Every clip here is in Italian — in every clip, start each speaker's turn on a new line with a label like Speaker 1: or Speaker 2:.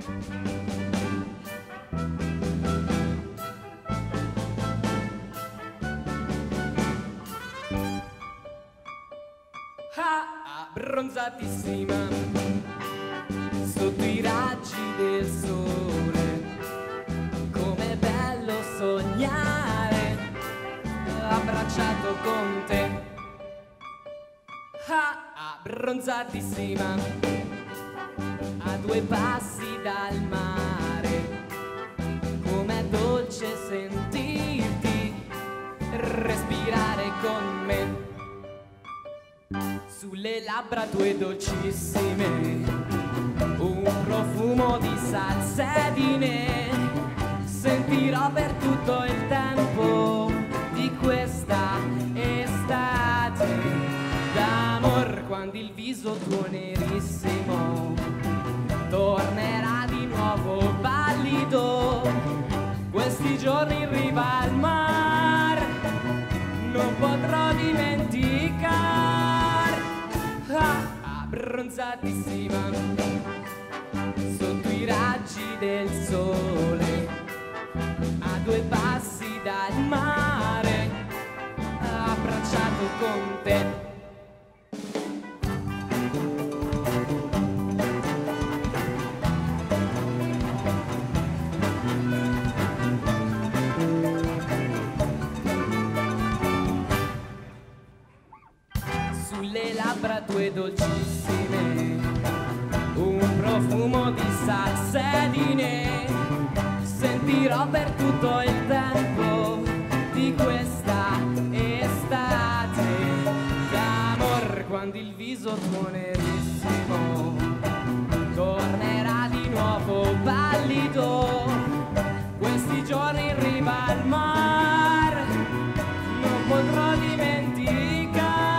Speaker 1: Abbronzatissima sotto i raggi del sole, com'è bello sognare abbracciato con te. Abbronzatissima a 2 passi dal mare, com'è dolce sentirti respirare con me. Sulle labbra tue dolcissime, un profumo di salsedine, sentirò per tutto il tempo di questa estate d'amor, quando il viso tuo nerissimo tornerà di nuovo pallido. Questi giorni in riva al mar non potrò dimenticare. Abbronzatissima sotto i raggi del sole, a 2 passi dal mare, abbracciato con te. Sulle labbra tue dolcissime, un profumo di salsedine, sentirò per tutto il tempo di questa estate d'amor, quando il viso tuo nerissimo tornerà di nuovo pallido. Questi giorni in riva al mar non potrò dimenticare.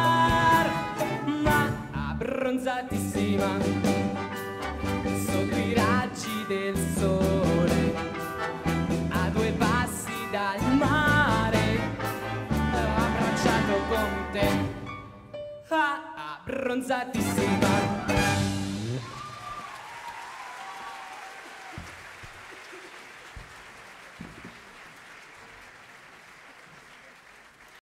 Speaker 1: Abbronzatissima sotto i raggi del sole, a 2 passi dal mare, abbracciato con te. Abbronzatissima.